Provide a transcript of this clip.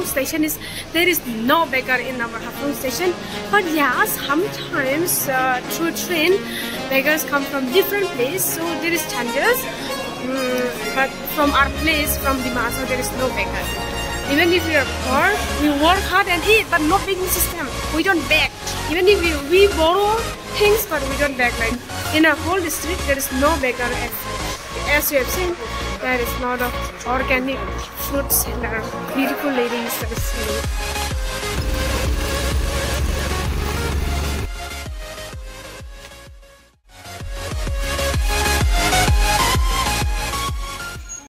Haflong station is there is no beggar in our Haflong station. But yeah, sometimes through train, beggars come from different places, so there is chances. But from our place, from Dimasa, there is no beggar. Even if we are poor, we work hard and eat, but no begging system. We don't beg. Even if we borrow things, but we don't beg. Like in a whole district, there is no beggar. As you have seen, there is a lot of organic fruits and beautiful ladies that is